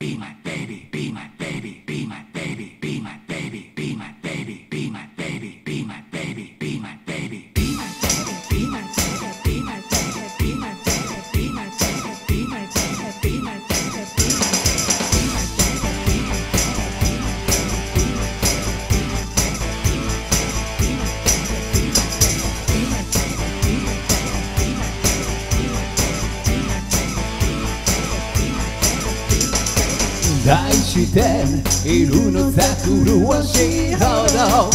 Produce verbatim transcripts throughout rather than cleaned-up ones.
be my baby, be my baby, be my baby, be my baby, be my baby, be my baby, be my baby, be my baby, be my baby, be my baby, be my baby, be my baby, be my baby, be my baby, be my baby, be 愛しているのさ苦しいほど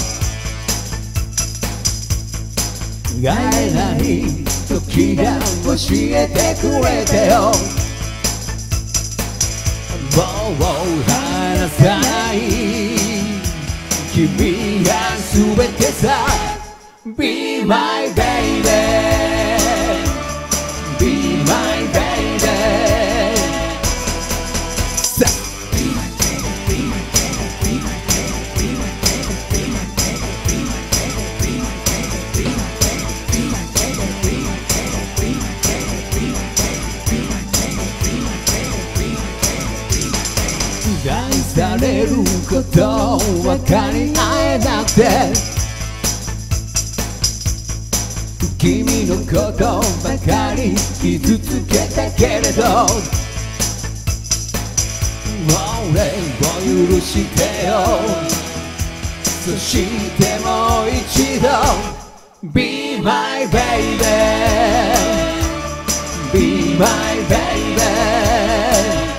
会えない時が教えてくれてよもう離さない君が全てさ Be my baby Be my baby愛されること分かり合えなくて君のことばかり傷つけたけれど俺を許してよそしてもう一度 Be my baby Be my baby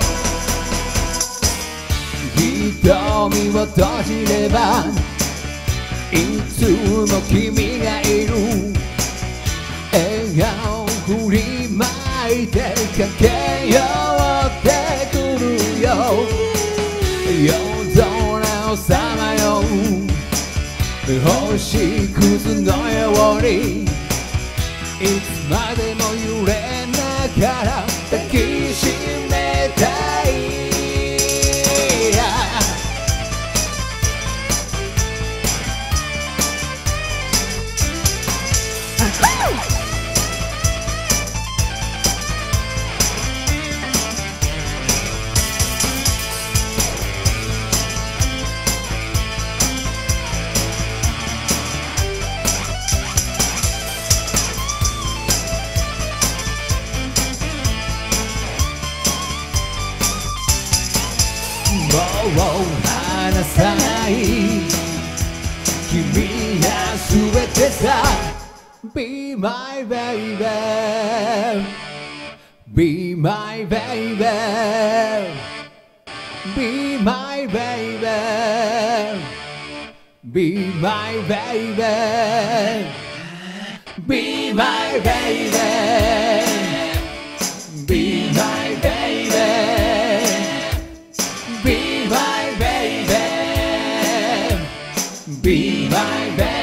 瞳を閉じればいつも君がいる笑顔振りまいて駆け寄ってくるよ夜空をさまよう星屑のようにいつまでも揺れながら抱きしめたいもう離さない君が全てさ Be my baby Be my baby Be my baby Be my baby Be my baby Be my baby Be my baby, be my baby.